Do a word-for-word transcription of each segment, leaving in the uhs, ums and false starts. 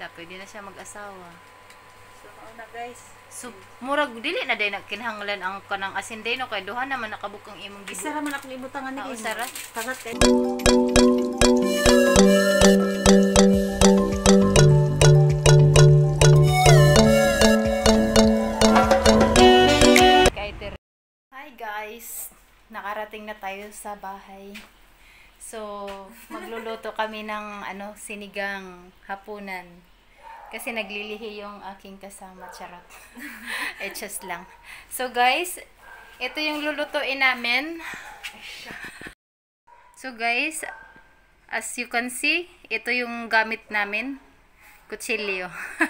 na, pwede na siya mag-asawa. So, mauna guys. So, murag dili na day nagkinahanglan ang kanang asin day no kay duha naman nakabukang imong gibo. Isa ra man akong ibutangan ni. Ah, usara? Kagat kay. Hi guys, nakarating na tayo sa bahay. So, magluluto kami ng ano, sinigang hapunan. Kasi naglilihi yung aking kasama, charot. Eh, just lang. So guys, ito yung lulutuin namin. So guys, as you can see, ito yung gamit namin. Kutsilyo.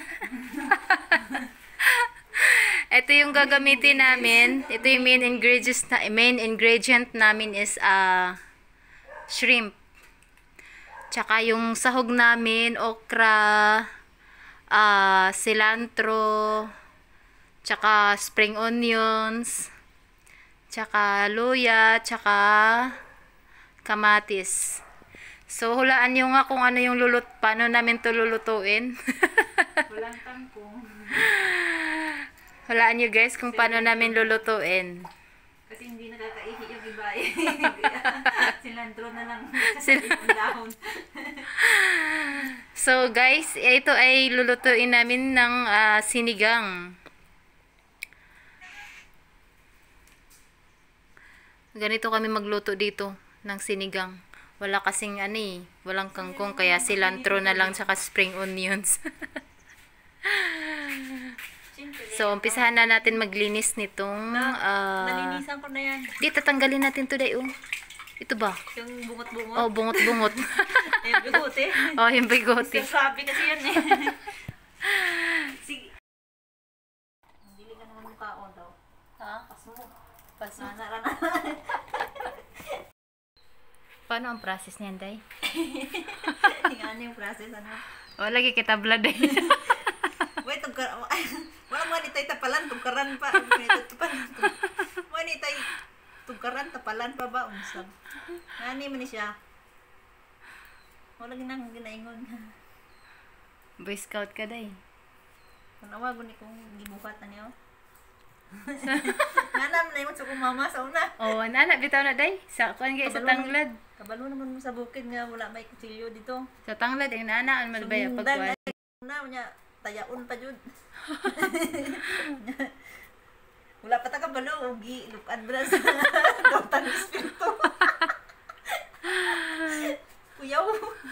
Ito yung gagamitin namin. Ito yung main ingredients na main ingredient namin is uh, shrimp. Tsaka yung sahog namin, okra, uh, cilantro, tsaka spring onions, tsaka luya, tsaka kamatis. So hulaan nyo nga kung ano yung lulut, paano namin to lulutuin. Walang tangkong. Hulaan nyo guys kung paano namin lulutuin. Kasi hindi nakakaihi yung iba eh. Cilantro na lang sa dahon. So guys, ito ay lulutuin namin ng uh, sinigang. Ganito kami magluto dito ng sinigang. Wala kasing ano eh, walang kangkong kaya cilantro na lang tsaka spring onions. So, umpisahan na natin maglinis nitong uh, nalinisan ko na yan. Di, tatanggalin natin to day, oh. Ito ba? Yung bungot-bungot? Oh, bungot-bungot. Yung bigote. Oh, yung bigote. Sabi kasi yan eh. Sige. Dili ka naman mukhaon daw. Ha? Paso. Paso. Nana, nana. Paano ang process niyan, day? Ano yung process, ano? Oh, lagi kita blood, day. Wait, tugkar... Walang manitay tapalan, tugkaran pa. Manitay tugkaran, tapalan pa ba? Unsab. Ngani man siya. Wala ginang ginaingon. Boy Scout ka, day. Panawa, guni kong gibuhat na niyo. Nanam na yun sa kong mama sa una. Oh, nana, bitaw na, day. Sa kuan kay sa tanglad. Kabalo naman mo sa bukid nga, wala may kutsilyo dito. Sa tanglad, yung nana, ang malbaya pagkuhan. Una, niya, tayaon pa jud. Wala pa ta kabalo, ugi, lukan bra sa dotan espiritu. Kuyaw.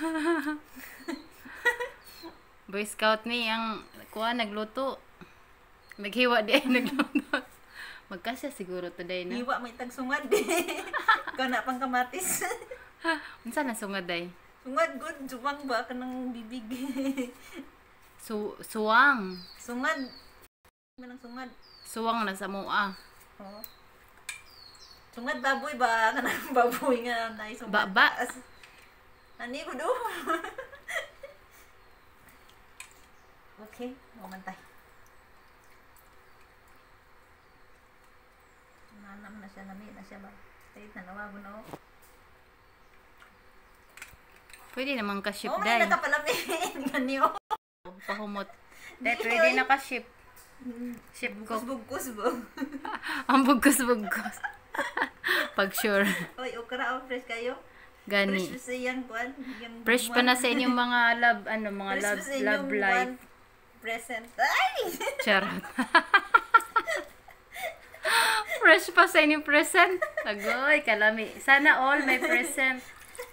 Boy Scout ni ang kuha nagluto. Naghiwa di ay nagluto. Magkasya siguro today na. Hiwa may tagsungad. Kana pang kamatis. Unsa na sungad day? Sungad good, suwang ba kanang bibig. Su suwang. Sungad. Manang sungad. Suwang na sa mua. Oh. Sungad baboy ba kanang baboy nga nay sungad. Baba. Ani ko do. Okay, mamantay. Nanam na siya, nami na siya ba? Kahit nanawago na ako. Pwede naman ka-ship, oh, day. Oh, may nakapalamin. Ganyo. Pahumot. Day, pwede na ka-ship. Ship ko. Bugkos-bugkos ba? Ang bugkos-bugkos. Pag sure. Oy, okra o fresh kayo? Gani. Fresh sa iyang kuan. Fresh pa na sa inyong mga love, ano, mga fresh love, sa inyong love life. Present. Ay! Charot. Fresh pa sa inyong present. Agoy, kalami. Sana all may present.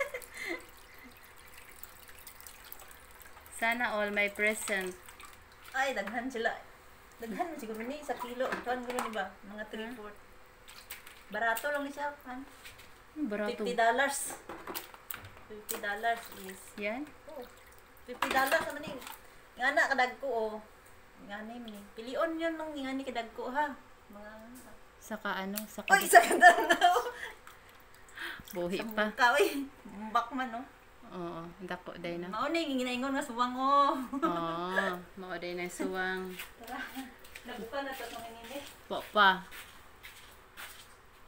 Sana all may present. Ay, daghan sila. Daghan man siguro ni sa kilo. Tuan guro ni ba? Mga three four. Barato lang ni siya, kan? Barato. fifty dollars. fifty dollars is. Yan? Oh. fifty dollars naman ni. Nga na kadag ko oh. Nga ni mi. Pilion 'yon nang nga ni kadag ko ha. Mga saka ano, saka oy, sa kadag na. Buhi pa. Ka oy. Bumbak man no. Oo, dako day na. Mao ni ginaingon nga suwang oh. Oo, mao day na suwang. Tara. Nabuka na to tong ini. Po pa.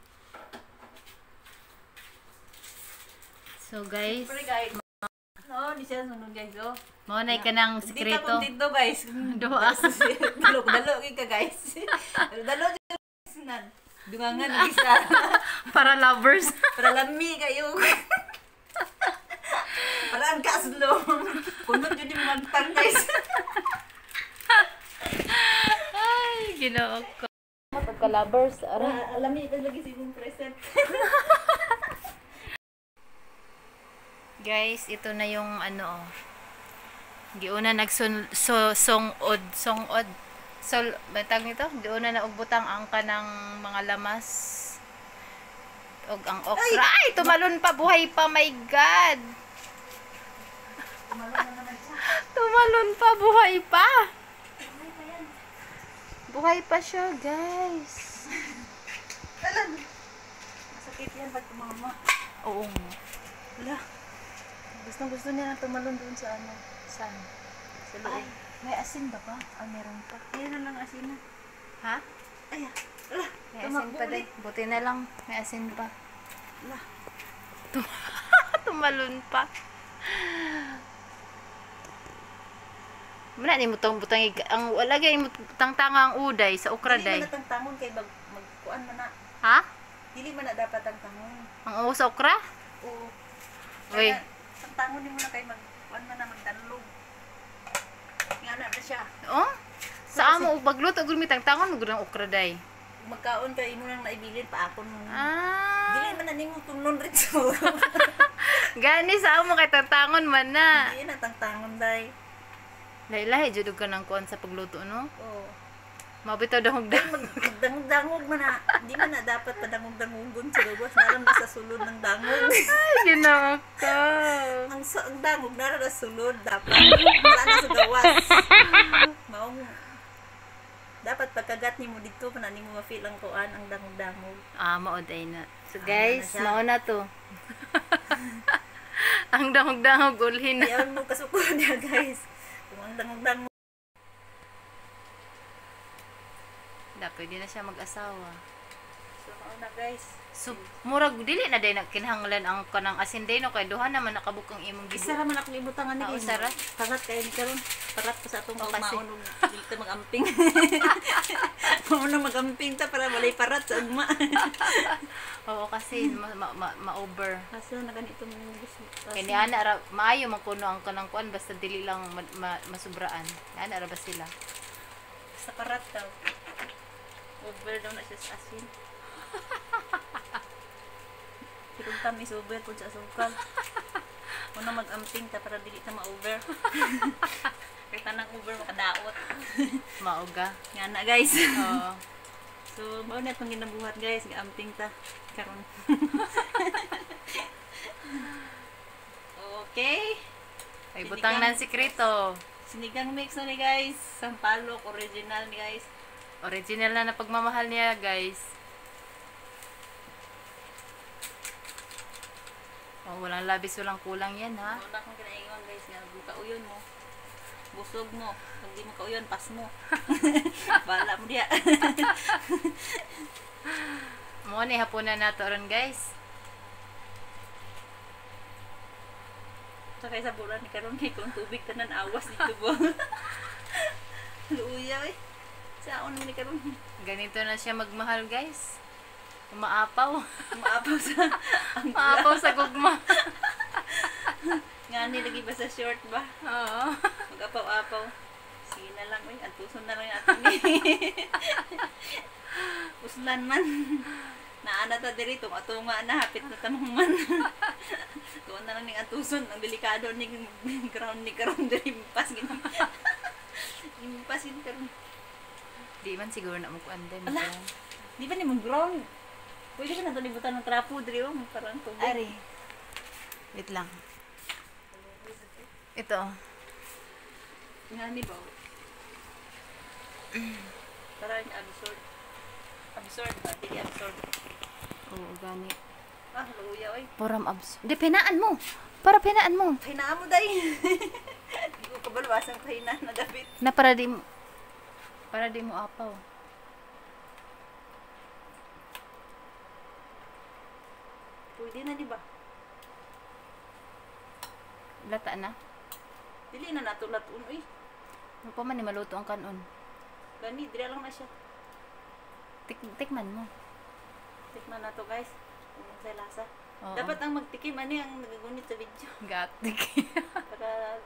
So guys, Siyempre guys, no, ni siya sunod guys, oh. Mao na ka ng Di ka sekreto. kontento guys. Duha. Dalo, dalo gyud ka guys. Dalo gyud sunan. Dungangan ang isa. Para lovers. Para lami kayo. Para ang kaslo. Kunot yun yung magtang guys. Ay, ginoo ko. Pagka-lovers, ara. Ah, lami ka lagi si mong present. Guys, ito na yung ano oh. Giuna nagsun so songod, songod. Sol, batag nito, giuna na ugbutang ang kanang mga lamas. Og ang okra. Ay, tumalon pa, buhay pa, my God. Tumalon na naman siya. Tumalon pa, buhay pa. Buhay pa siya, guys. Talan. Masakit yan pag tumama. Oo nga. Wala. Gusto gusto niya na tumalon doon sa ano. Saan? Sa loob. Ay, may asin ba pa? Ah, meron pa. Ayan na lang asin na. Ha? Ay, ala. May asin pa din. Buti na lang, may asin pa. Ala. Tumalon pa. Muna ni mo tong butang ig- ang wala gay mo tangtanga ang uday sa ukra Dili day. man natang tangon kay mag magkuan man na. Ha? Dili man na dapat ang tangon. Ang uwo sa ukra? Oo. Uy. Ang tangon nimo na kay magkuan man na magdanlog. Nga na na siya. Oh? Sa amo bagluto gud mi tangtangon gud ang ukra day. Magkaon ka imo nang naibilin pa akon mo. Ah. Dili man na nimo tunon ritso. Gani sa amo kay tangtangon man na. Dili na tangtangon day. Lahi-lahi jud ka nang kuan sa pagluto no. Oo. Mabitaw dahog da. Magdangog-dangog man na. Di man na dapat padangog-dangogon sa luwas. Naram na sa sulod ng dangog. Ay, ginoo ko. ang, sa- ang dangog naram na sulod dapat. Wala na sa gawas. Maong dapat pagkagat nimo dito pa na nimo ma-feel ang kuan ang dangog-dangog. Ah, maoday na. So Ah, guys, ano na siya? mao na to. Ang dahog-dahog ulhin na. Ayaw mo kasuko niya guys. Kung ang dangog-dangog. Da, pwede na siya mag-asawa. So mauna guys. So, murag dili na day kinahanglan ang kanang asin day no kay duha naman nakabukang imong Isa gibu. ra man akong ibutangan ni Ah, guys. usara? Parat kayo ni karon. Parat pa sa atong O, kasi- maon og dito magamping. Mauna magamping ta para walay parat sa ugma. Oo kasi ma, ma, ma, ma-over. Kaso na ganito mo yung gusto. Kay ni ana ra maayo man kuno ang kanang kuan basta dili lang ma, ma, masubraan. Ana ra ba sila? Sa parat daw. Over daw na siya sa asin. Pero tamis over po sa asukal. Una mag-amping ta para dili ta ma-over. Kaya tanang over makadaot. Mauga. Nga na guys. Oo. So, mao na itong ginabuhat guys. Ga-amping ta. Karon. Okay. Ay butang nan sikreto. Sinigang mix na ni guys. Sampalok original ni guys. Original na na pagmamahal niya, guys. Oh, walang labis, walang kulang yan, ha? Wala akong kinaingon guys nga kauyon mo. Busog mo. Pag di mo kauyon, pas mo. Bala mo diya. Mo ni hapunan nato ron, guys. Sa kay sa bulan ni karon kay kung tubig tanan awas dito bo. Luya eh. Saon ni karon. Ganito na siya magmahal, guys. Umaapaw. Maapaw sa ang Umaapaw sa gugma. ngani lagi ba sa short ba? Oo. Mag-apaw-apaw. Sige na lang, uy. Antuson na lang yung atin eh. Uslan man. Naana ta diri tong atunga na hapit na tamang man. Tuon na lang ning antuson ang delikado ning ground ni karon diri impas gid. Impas gid karon. Di man siguro na mukuan din. Ala. Di ba ni mong ground? Pwede ka na ito libutan ng trapo diri oh, parang tubig. Ari. Wait lang. Ito. Ngani ba? Para yung absorb. Absorb ba? Dili absorb. Oo, gani. Ah, luya oy. Poram abs. Di, pinaan mo. Para pinaan mo. Pahinaan mo day. Hindi ko kabalwasan pahinaan na David. Na para di mo, para di mo apaw. Pwede na di ba? Lata na. Dili na natulat-un. Uy, Ano pa man ni maluto ang kanon. gani, dili lang na siya. Tik tikman mo. Tikman na to guys. Kung sa lasa. Oo. Dapat ang magtikim, ani ang nagagunit sa video. Gatik. Para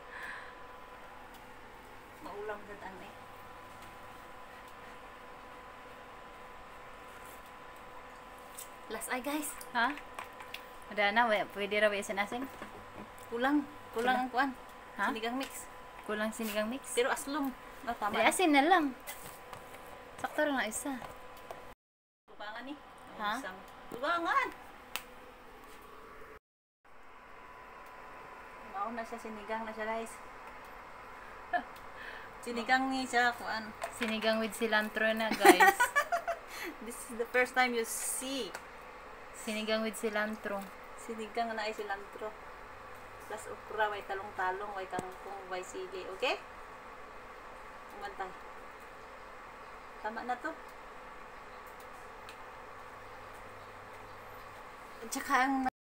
maulam sa tan eh. Last eye guys. ha? Ada na, wa- pwede ra ba isinasing? Kulang. Kulang ang kuan. Ha? Sinigang mix. Kulang sinigang mix. Pero aslom. No, tama. Di asin na lang. Sakto lang na isa. Tubangan ni. Ha? Tubangan. Mauna na siya, sinigang na siya guys. Sinigang ni siya kuan. Sinigang with cilantro na, guys. This is the first time you see Sinigang with cilantro. sinigang na ay cilantro. Plus okra, way talong-talong, way kangkong, way sili. Okay? Umantay. Tama na to. At saka ang